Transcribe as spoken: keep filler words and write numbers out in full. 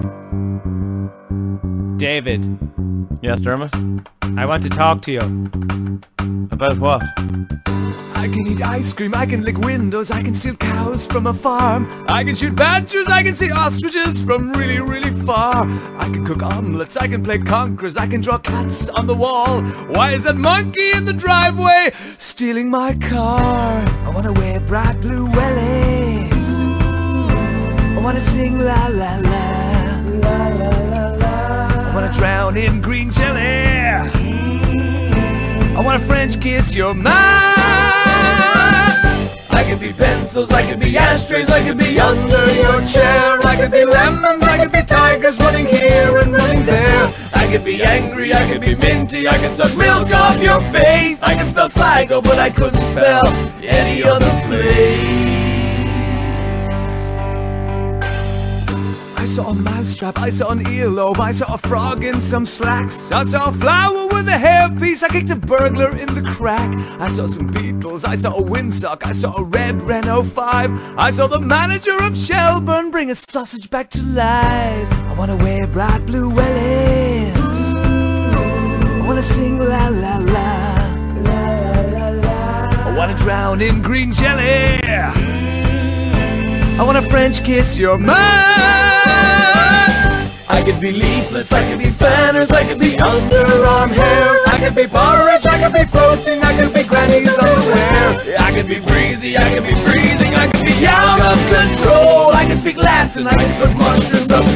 David. Yes, Dermot? I want to talk to you. About what? I can eat ice cream, I can lick windows, I can steal cows from a farm. I can shoot badgers, I can see ostriches from really, really far. I can cook omelets, I can play conquerors, I can draw cats on the wall. Why is that monkey in the driveway stealing my car? I wanna wear bright blue wellies. I wanna sing la la la, la la la la. I wanna drown in green jelly. I want a French kiss your mind. I could be pencils, I could be ashtrays, I could be under your chair. I could be lemons, I could be tigers running here and running there. I could be angry, I could be minty, I could suck milk off your face. I could spell Sligo, but I couldn't spell any other place. I saw a mousetrap, I saw an earlobe, I saw a frog in some slacks. I saw a flower with a hairpiece, I kicked a burglar in the crack. I saw some beetles, I saw a windsock, I saw a red Renault five. I saw the manager of Shelburne bring a sausage back to life. I wanna wear bright blue wellies. I wanna sing la la la, la la la la. I wanna drown in green jelly. I want a French kiss your mind. I could be leaflets, I could be spanners, I could be underarm hair. I could be porridge, I could be floating, I could be granny's underwear. I could be breezy, I could be breathing, I could be out of control. I could speak Latin, I could put mushrooms up